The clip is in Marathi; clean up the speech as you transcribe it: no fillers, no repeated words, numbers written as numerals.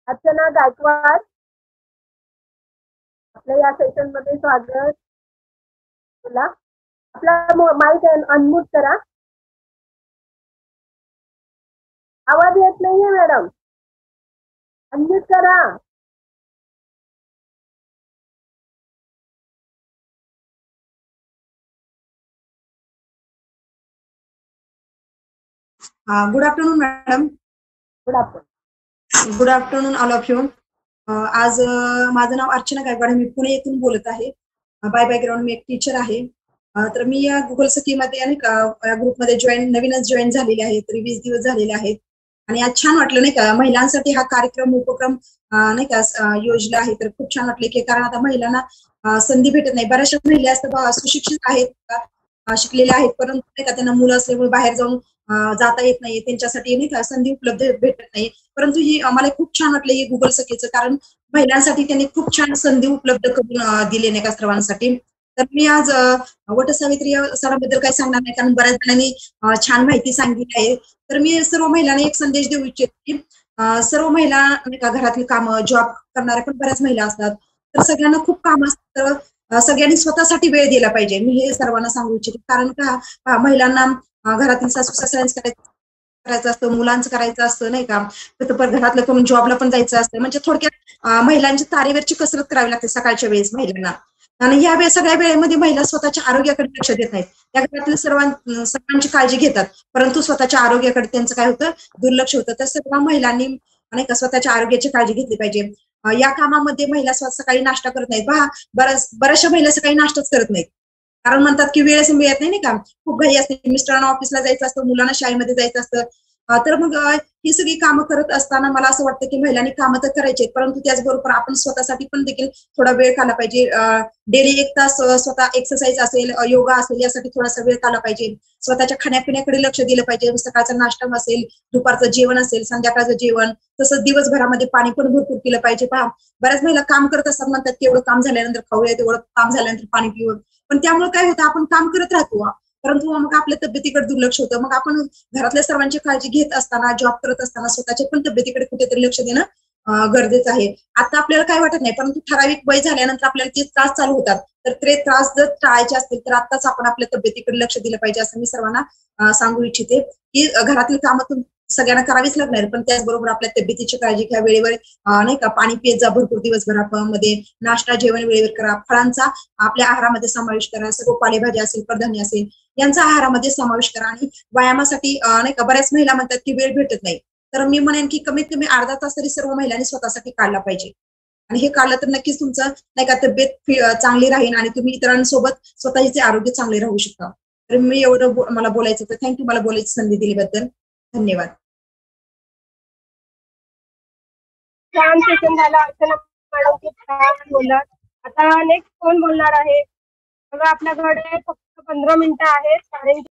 अर्चना गायकवाड, आपल्या या सेशन मध्ये स्वागत. बोला. आपला माईक अनम्यूट करा. आवाज येत नाहीये मॅडम. अनम्यूट करा. Good afternoon madam. Good afternoon all of you. आज माझं नाव अर्चना गायकवाड, मी पुणे येथून बोलत आहे. बाय बॅकग्राऊंड मी एक टीचर आहे. तर मी या गुगल सखीमध्ये आणि या ग्रुपमध्ये नवीनच जॉईन झालेले आहे. तरी 20 दिवस झालेले आहेत आणि आज छान वाटलं नाही का, महिलांसाठी हा कार्यक्रम उपक्रम नाही का योजना आहे. तर खूप छान वाटले की कारण आता महिलांना संधी भेटत नाही. बऱ्याचशा महिला असतात सुशिक्षित आहेत, शिकलेल्या आहेत, परंतु नाही का त्यांना मुलं असल्यामुळे बाहेर जाऊन जाता येत नाही, त्यांच्यासाठी नाही का संधी उपलब्ध भेटत नाही. परंतु ही आम्हाला खूप छान वाटलं हे गुगल सखीचं, कारण महिलांसाठी त्यांनी खूप छान संधी उपलब्ध करून दिले नाही का सर्वांसाठी. तर मी आज वटसावित्री या सणाबद्दल काही सांगणार नाही, कारण बऱ्याच जणांनी छान माहिती सांगितली आहे. तर मी सर्व महिलांना एक संदेश देऊ इच्छिते की सर्व महिला नाही का घरातली कामं, जॉब करणाऱ्या पण बऱ्याच महिला असतात, तर सगळ्यांना खूप काम असतं. सगळ्यांनी स्वतःसाठी वेळ दिला पाहिजे, मी हे सर्वांना सांगू इच्छिते. कारण का महिलांना घरातील सासू सासऱ्यांचं करायचं असतं, मुलांचं करायचं असतं नाही का, तर घरातलं करून जॉबला पण जायचं असतं. म्हणजे थोडक्यात महिलांची तारेवरची कसरत करावी लागते सकाळच्या वेळेस महिलांना. आणि या सगळ्या वेळेमध्ये महिला स्वतःच्या आरोग्याकडे लक्ष देत नाहीत. त्या घरातील सर्वांची काळजी घेतात, परंतु स्वतःच्या आरोग्याकडे त्यांचं काय होतं, दुर्लक्ष होतं. तर सर्व महिलांनी नाही का स्वतःच्या आरोग्याची काळजी घेतली पाहिजे. या कामामध्ये महिला सकाळी नाश्ता करत नाहीत. पहा, बऱ्याचशा महिला सकाळी नाश्ताच करत नाहीत, कारण म्हणतात की वेळच मिळत नाही का, खूप घाई असते, मिस्टरांना ऑफिसला जायचं असतं, मुलांना शाळेमध्ये जायचं असतं. तर मग ही सगळी कामं करत असताना मला असं वाटतं की महिलांनी कामं तर करायची, परंतु त्याचबरोबर आपण स्वतःसाठी पण देखील थोडा वेळ काढला पाहिजे. डेली 1 तास स्वतः एक्सरसाइज असेल, योगा असेल, यासाठी थोडासा वेळ काढला पाहिजे. स्वतःच्या खाण्यापिण्याकडे लक्ष दिलं पाहिजे. सकाळचा नाश्ता असेल, दुपारचं जेवण असेल, संध्याकाळचं जेवण, तसंच दिवसभरामध्ये पाणी पण भरपूर पिलं पाहिजे. पहा, बऱ्याच महिला काम करत असतात, म्हणतात की एवढं काम झाल्यानंतर खाऊया, तेवढं काम झाल्यानंतर पाणी पिऊ, पण त्यामुळे काय होतं, आपण काम करत राहतो, परंतु मग आपल्या तब्येतीकडे दुर्लक्ष होतं. मग आपण घरातल्या सर्वांची काळजी घेत असताना, जॉब करत असताना स्वतःच्या पण तब्येतीकडे कुठेतरी लक्ष देणं गरजेचं आहे. आता आपल्याला काय वाटत नाही, परंतु ठराविक वय झाल्यानंतर आपल्याला ते त्रास चालू होतात. तर ते त्रास जर टाळायचे असतील तर आताच आपण आपल्या तब्येतीकडे लक्ष दिलं पाहिजे, असं मी सर्वांना सांगू इच्छिते. की घरातील कामं सगळ्यांना करावीच लागणार, पण त्याचबरोबर आपल्या तब्येतीची काळजी घ्या, वेळेवर नाही का पाणी पित जा भरपूर दिवसभरामध्ये, नाश्ता जेवण वेळेवर करा, फळांचा आपल्या आहारामध्ये समावेश करा, सर्व पालेभाजी असेल, कडधान्य असेल, यांचा आहारामध्ये समावेश करा. आणि व्यायामासाठी नाही का बऱ्याच महिला म्हणतात की वेळ भेटत नाही, तर मी म्हणेन की कमीत कमी अर्धा तास तरी सर्व महिलांनी स्वतःसाठी काढला पाहिजे. आणि हे काढलं तर नक्कीच तुमचं नाही का तब्येत चांगली राहील आणि तुम्ही इतरांसोबत स्वतःचे आरोग्य चांगले राहू शकता. तर मी एवढं मला बोलायचं, तर थँक्यू मला बोलायची संधी दिल्याबद्दल. धन्यवाद. छान सेशन झालं. अर्चना मॅडम खूप छान बोललात. आता नेक्स्ट कोण बोलणार आहे? बघा, आपल्याकडे फक्त 15 मिनिटं आहेत.